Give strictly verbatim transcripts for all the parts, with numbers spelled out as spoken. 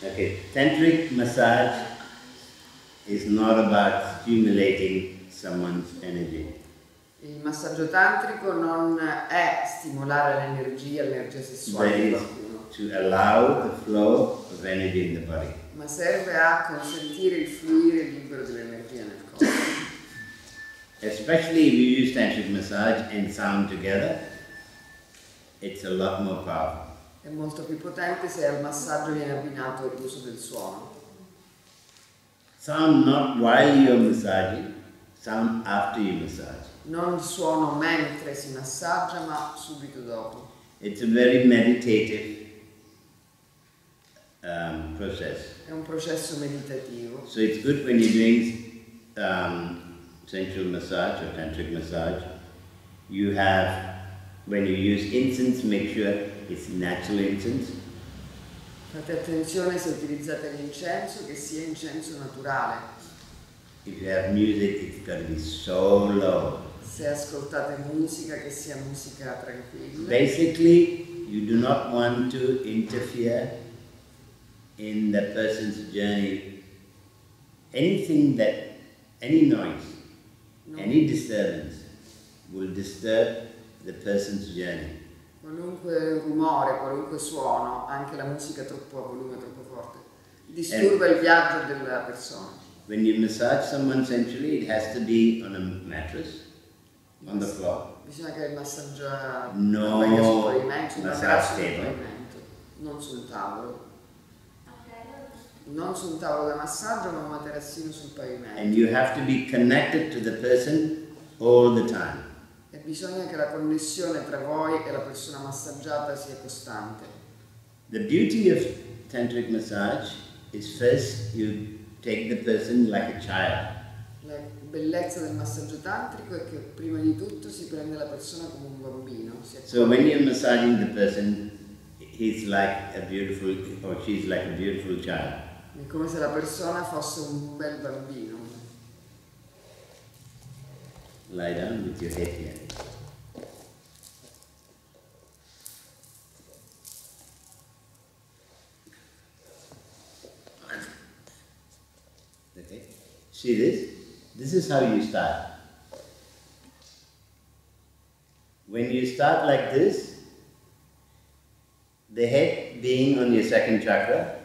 Okay, tantric massage is not about stimulating someone's energy. Il massaggio tantrico non è stimolare l'energia, l'energia sessuale di qualcuno. To allow the flow of energy in the body. Ma serve a consentire il fluire libero dell'energia nel corpo. Especially if you use tantric massage and sound together, it's a lot more powerful. È molto più potente se al massaggio viene abbinato l'uso del suono. Sound not while you're massaging, sound after you massage. Non suono mentre si massaggia, ma subito dopo. It's a very meditative um, process. È un processo meditativo. So it's good when you're doing um, sensual massage or tantric massage. You have, when you use incense, make sure it's natural incense. Fate attenzione se utilizzate l'incenso che sia incenso naturale. If you have music, it's got to be so low. Se ascoltate musica che sia musica tranquilla. Basically, you do not want to interfere in the person's journey. Anything that, any noise, no. any disturbance will disturb the person's journey. Qualunque rumore, qualunque suono, anche la musica troppo a volume, troppo forte, disturba il viaggio della persona. When you massage someone sensually, it has to be on a mattress, on the floor. Bisogna che il massaggio no, avvenga sul pavimento, massage table. Non sul tavolo. Non su un tavolo da massaggio, ma un materassino sul pavimento. And you have to be connected to the person all the time. E bisogna che la connessione tra voi e la persona massaggiata sia costante. The beauty of tantric massage is first you take the person like a child. La bellezza del massaggio tantrico è che prima di tutto si prende la persona come un bambino. So when you're massaging the person, he's like a beautiful, or she's like a beautiful child. È come se la persona fosse un bel bambino. Lie down with your head here. Okay. See this? This is how you start. When you start like this, the head being on your second chakra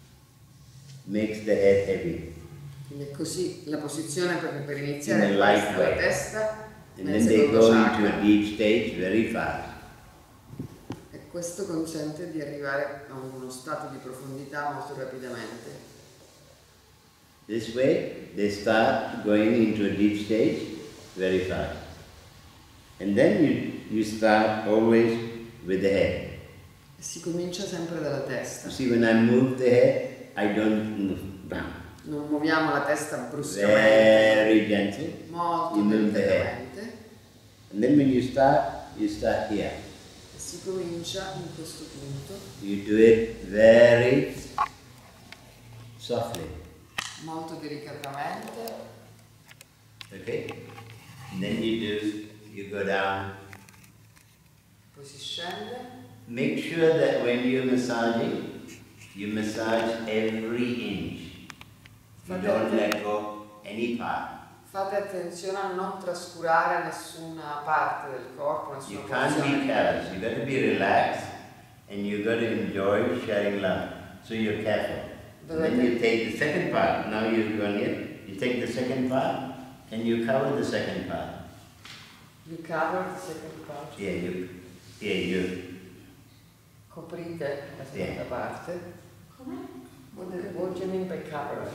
makes the head heavy. Quindi è così la posizione per, per iniziare in a light la way. testa. And then they go into a deep stage very fast. E questo consente di arrivare a uno stato di profondità molto rapidamente. This way they start going into a deep stage very fast. And then you, you start always with the head. E si comincia sempre dalla testa. You see, when I move the head, I don't move down. Non muoviamo la testa bruscamente. Very gentle. Molto you move the head. delicatamente. And then when you start, you start here. E si comincia in questo punto. You do it very softly. Molto delicatamente. Okay? And then you do, you go down. Poi si scende. Make sure that when you're massaging, you massage every inch. You don't let go any part. Fate attenzione a non trascurare nessuna parte del corpo, nessuna You can't be careless. You got to be relaxed, and you got to enjoy sharing love. So you're careful. And then you take the second part. Now you've gone here. You take the second part, and you cover the second part. You cover the second part. Yeah, you. Yeah, you. Coprite la seconda yeah. parte. What do, what do you mean by cover?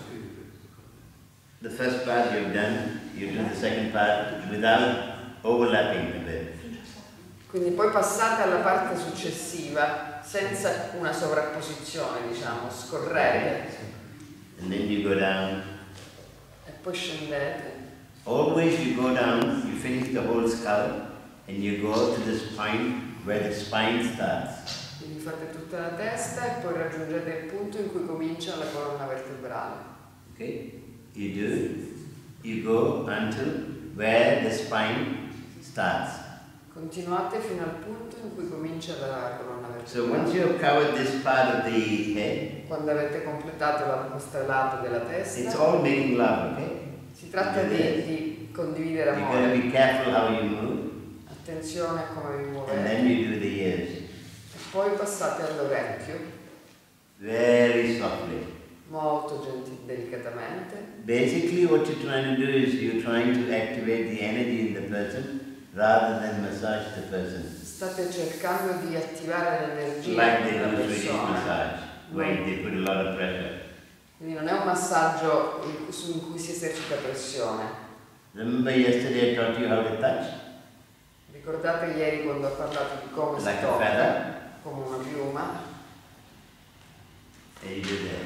The first part you've done, you do the second part without overlapping a bit. Quindi poi passate alla parte successiva senza una sovrapposizione, diciamo, scorrete. And then you go down. E poi scendete. Always you go down, you finish the whole skull, and you go to the spine where the spine starts. Quindi fate tutta la testa e poi raggiungete il punto in cui comincia la colonna vertebrale. Okay? You do, you go until where the spine starts. Continuate fino al punto in cui comincia la colonna vertebrale. So once you have covered this part of the head, quando avete completato la, questo lato della it's testa, all making love, okay? si tratta di, di condividere You've got to amore. be careful how you move, Attenzione a come vi and muovete. then you do the ears. E poi passate all'orecchio, Very softly. molto gentil, delicatamente. Basically what you're trying to do is you're trying to activate the energy in the person rather than massage the person. State cercando di attivare l'energia Like they della do Swedish persona. massage, where they put a lot of pressure. Quindi non è un massaggio in, su in cui si esercita pressione. Remember yesterday I taught you how to touch? Ricordate ieri quando ho parlato di come Like si a tocca, feather? come una piuma, And you do that.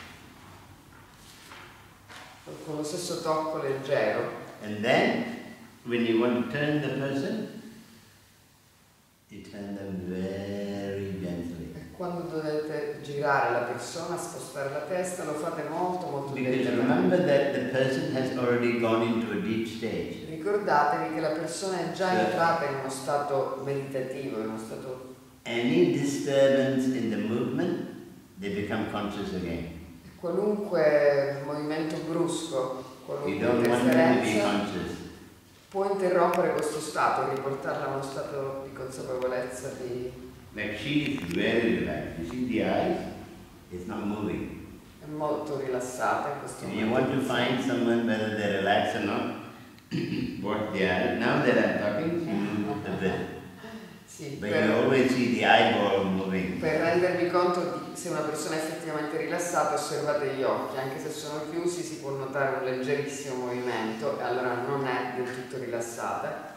con lo stesso tocco leggero. And then, when you want to turn the person, you turn them very gently. E quando dovete girare la persona, spostare la testa, lo fate molto molto Because delicatamente. remember that the person has already gone into a deep stage. Ricordatevi che la persona è già Sì. entrata in uno stato meditativo, in uno stato... Any disturbance in the movement, they become conscious again. Qualunque movimento brusco, You qualunque don't want them to be interferenza conscious. può interrompere questo stato, riportarla a uno stato di consapevolezza, di... Like she is very relaxed. You see the eyes? It's not moving. è molto rilassata in questo If you momento. want to find someone whether they're relaxed or not, watch the eyes. Now that I'm talking, she moves a bit. Sì, But you per, always see the eyeball moving. per rendervi conto di se una persona è effettivamente rilassata, osservate gli occhi, anche se sono chiusi si può notare un leggerissimo movimento e allora non è del tutto rilassata.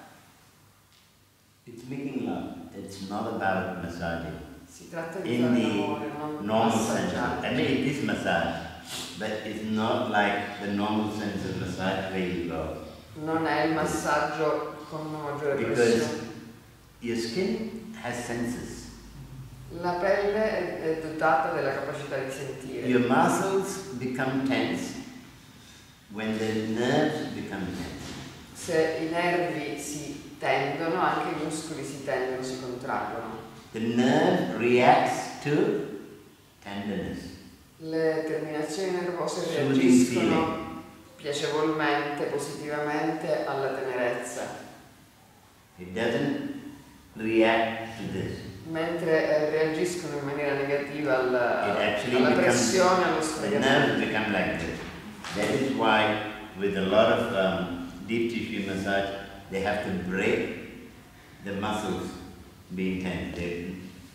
It's making love. It's not about massaging. Si tratta di In fare the l'amore, non normal sense. massaggiare. I mean, it is massage, but it's not like the normal sense of massage where you go. Non è il massaggio con una maggiore Because pressione. your skin has senses. La pelle è, è dotata della capacità di sentire. Your muscles become tense when the nerves become tense. Se i nervi si tendono, anche i muscoli si tendono, si contraggono. The nerve reacts to tenderness. Le terminazioni nervose Soothing reagiscono piacevolmente, positivamente alla tenerezza, It doesn't react to this. mentre eh, reagiscono in maniera negativa alla, It actually alla becomes, pressione, allo the sfregamento. nerves become like this. That is why with a lot of um, deep tissue massage, they have to break the muscles being tense. They,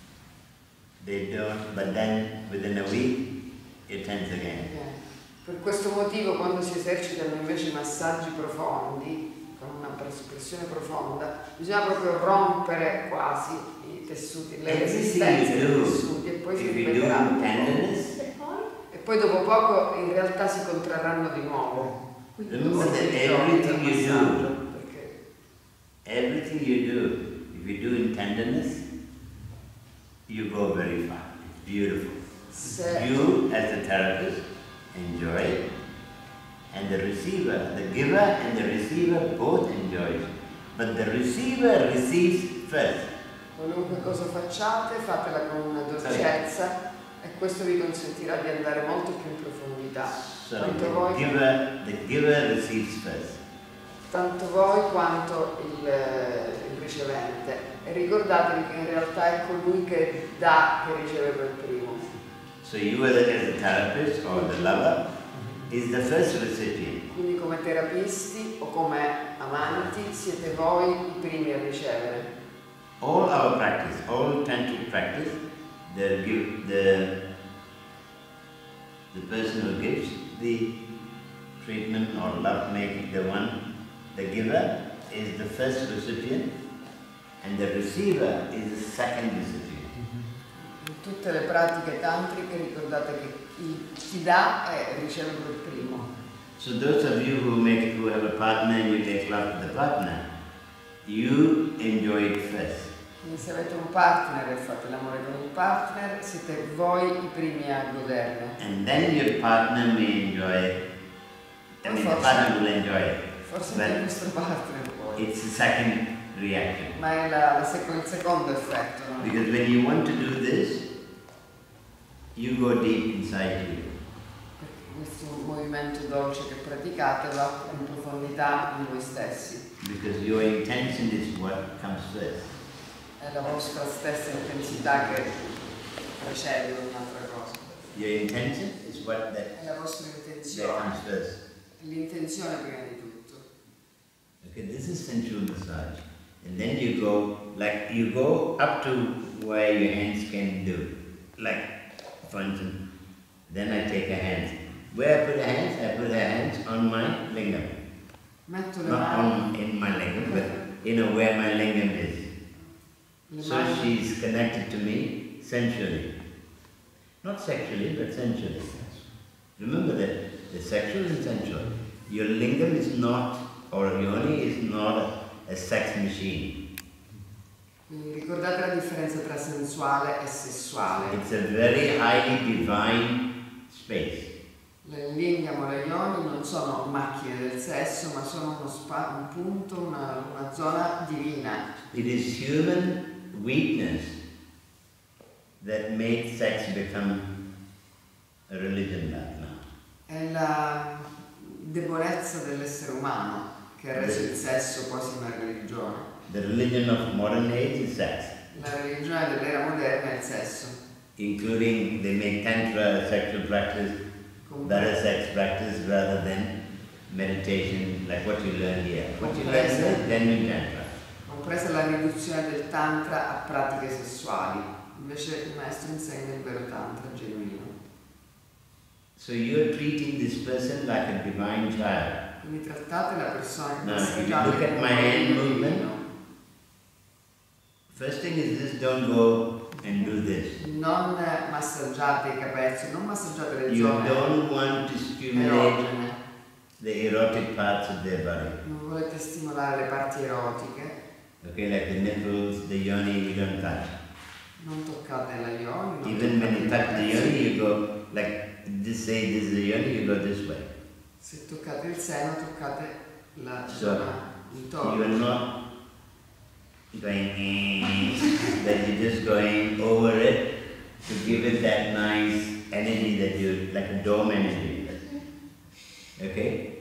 they don't, but then within a week, it tense again. Eh, Per questo motivo quando si esercitano invece massaggi profondi, con una pressione profonda, bisogna proprio rompere quasi i tessuti, le resistenze dei tessuti e poi si If you do ripeteranno. tenderness, E poi dopo poco in realtà si contrarranno di nuovo. Quindi remember si that ritorna everything al you massaggio, do, perché everything you do, if you do in tenderness, you go very far. It's beautiful. se You, as the therapist, enjoy it, and the receiver, the giver and the receiver both enjoy it. But the receiver receives first. qualunque cosa facciate, fatela con una dolcezza e questo vi consentirà di andare molto più in profondità. So Tanto the voi, giver, the giver receives first. tanto voi quanto il, il ricevente. E ricordatevi che in realtà è colui che dà che riceve per primo. So you, as a, as a therapist or the lover, is the first recipient. Quindi come terapisti o come amanti siete voi i primi a ricevere. All our practice, all tantric practice, the, give, the, the person who gives the treatment or love making, the one, the giver is the first recipient and the receiver is the second recipient. In tutte le pratiche tantriche ricordate che chi, chi dà eh, riceve per primo. So those of you who make, who have a partner and you make love to the partner, you enjoy it first. Quindi se avete un partner e fate l'amore con il partner, siete voi i primi a goderne. And then your partner may enjoy, I mean the partner will enjoy it. Forse But anche il vostro partner poi. it's the second reaction. Ma è la, la seco, il secondo effetto. No? Because when you want to do this, you go deep inside you. Questo movimento dolce che praticate va in profondità di voi stessi. Because your intention is what comes first. È la vostra stessa intensità che precede un'altra cosa. Your intention is what that, È la vostra that intenzione. comes first. L'intenzione prima di tutto. Okay, this is sensual massage. And then you go, like, you go up to where your hands can do. Like, for instance, then I take a hand. Where I put the hands? I put the hands on my lingam. Metto le Not mani. on in my lingam, but you know where my lingam is. Le So mani. she's connected to me sensually. Not sexually, but sensually. Remember that the sexual and sensual. Your lingam is not, or yoni is not a, a sex machine. Quindi ricordate la differenza tra sensuale e sessuale. It's a very highly divine space. Le lingam o le ioni non sono macchine del sesso, ma sono uno spa, un punto, una, una zona divina. It is human weakness that made sex become a religion right now. È la debolezza dell'essere umano che ha reso il sesso quasi una religione. The religion of modern age is sex. La religione dell'era moderna è il sesso. Including, they make tantra a sexual practice, that is sex practice rather than meditation, like what you learn here. What you learn here is genuine tantra. Compresa la riduzione del tantra a pratiche sessuali. Invece il maestro insegna il vero tantra genuino. So you are treating this person like a divine child. Quindi trattate la persona Now, questa if you chiave look at come my hand un movement, bambino. First thing is this, don't go and do this. Non massaggiate i capezzoli, non massaggiate le You zone don't want to stimulate erogene. the erotic parts of their body. Non volete stimolare le parti erotiche. Okay, like the nipples, the yoni, you don't touch. Non toccate la ioni. non Even when you toccate touch the i yoni, capezzoli. you go, like this say this is the yoni, you go this way. Se toccate il seno, toccate la So, zona you intorno. are not going, eh, that you're just going over it to give it that nice energy that you, like a dome energy. Okay?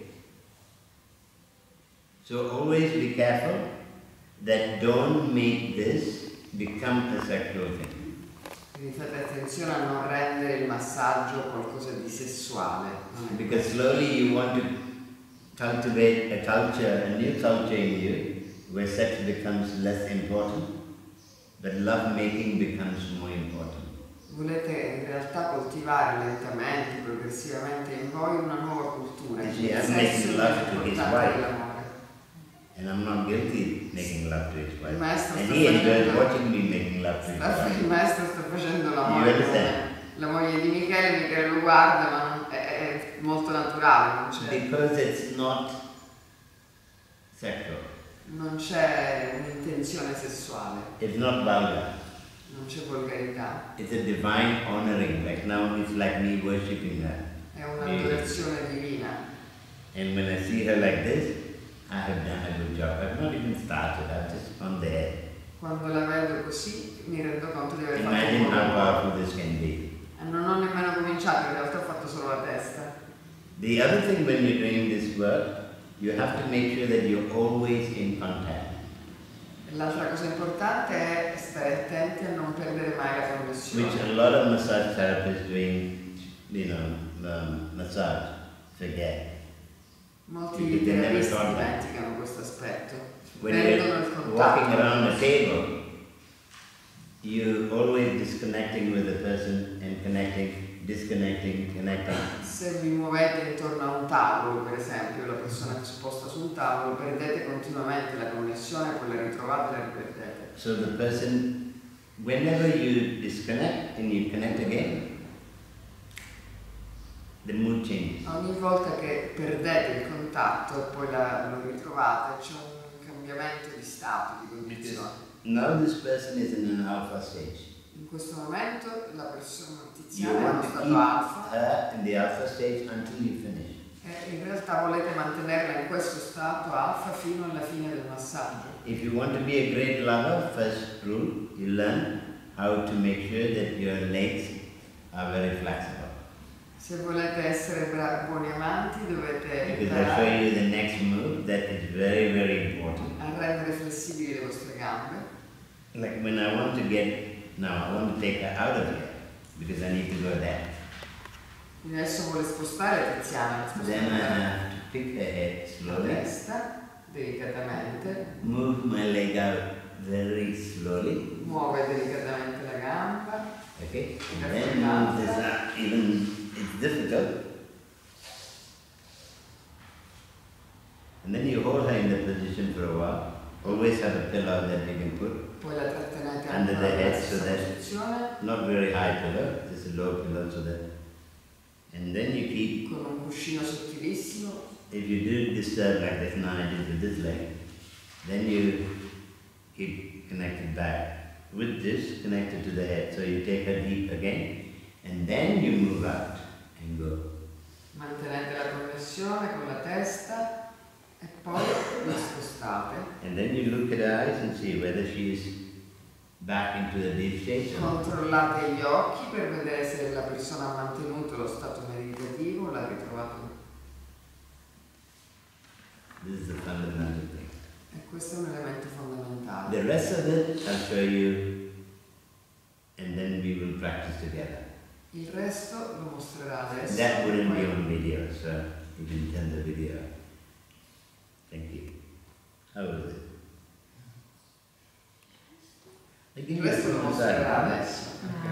So always be careful that don't make this become a sexual thing. Quindi fate attenzione a non rendere il massaggio qualcosa di sessuale. Non è Because slowly you want to cultivate a culture, a new culture in you, where sex becomes less important, but love making becomes more important. Volete in realtà coltivare lentamente, progressivamente in voi una nuova cultura. You see, Il I'm sesso making è love più to his importante wife. dell'amore. And I'm not guilty making love to his wife. Il maestro And sta he enjoys facendo- watching me making love to his Sta- wife. Il maestro sta facendo You l'amore understand? con la moglie di Michele, Michele lo guarda, ma non- è, è molto naturale, non c'è, Because it's not sexual. non c'è un'intenzione sessuale, It's not vulgar. non c'è volgarità, It's a divine honoring. Like now it's like me worshipping her. è un'adorazione divina. And when I see her like this, I have done a good job. I've not even started, I'm just on there. Quando la vedo così mi rendo conto di aver fatto un Imagine buon how lavoro. powerful this can be. E non ho nemmeno cominciato, in realtà ho fatto solo la testa. The other thing when you're doing this work, you have to make sure that you're always in contact. E l'altra cosa importante è stare attenti a non perdere mai la connessione. Which a lot of massage therapists doing, you know, um, massage forget. Molti Because they never terapisti thought that. dimenticano questo aspetto, When perdono il you're walking contatto. around a table, you always disconnecting with the person and connecting, disconnecting, connecting. Se vi muovete intorno a un tavolo, per esempio, la persona che si sposta su un tavolo, perdete continuamente la connessione, poi la ritrovate e la riperdete. So the person, whenever you disconnect and you connect again, the mood changes. Ogni volta che perdete il contatto e poi la, lo ritrovate, c'è un cambiamento di stato, di condizione. Now this person is in an alpha stage. In questo momento la persona You tiziana è want uno to stato keep alfa her in the alpha stage until you finish. e in realtà volete mantenerla in questo stato alfa fino alla fine del massaggio. If you want to be a great lover, first rule, you learn how to make sure that your legs are very flexible. Se volete essere bravi, buoni amanti, dovete Because I'll show you the next move that is very, very important. a rendere flessibili le vostre gambe. Like when I want to get, now I want to take her out of here because I need to go there. Quindi adesso vuole spostare Tiziana, la Then I spostare have to pick her head la slowly, testa, delicatamente, move my leg out very slowly, muove delicatamente la gamba, okay? And then move this up, even it's difficult. And then you hold her in the position for a while. Always have a pillow that you can put, poi la trattenete Under ancora the nella head, so stessa that- posizione, not very high pillow, just a low pillow so that, and then you keep, con un cuscino sottilissimo. if you do disturb like this, now I did with this leg, then you keep connected back with this connected to the head. So you take her deep again, and then you move out and go. Mantenete la connessione con la testa e poi la spostate. And then you look at her eyes and see whether she is back into the deep state. or not. Controllate gli occhi per vedere se la persona ha mantenuto lo stato meditativo, l'ha ritrovato. This is the fundamental thing. E questo è un elemento fondamentale. The rest of it I'll show you, and then we will practice together. Il resto lo mostrerà adesso. That wouldn't be poi- on video, so you can turn the video. Thank you. How was it? I Il give you resto lo a mostrerà side. adesso.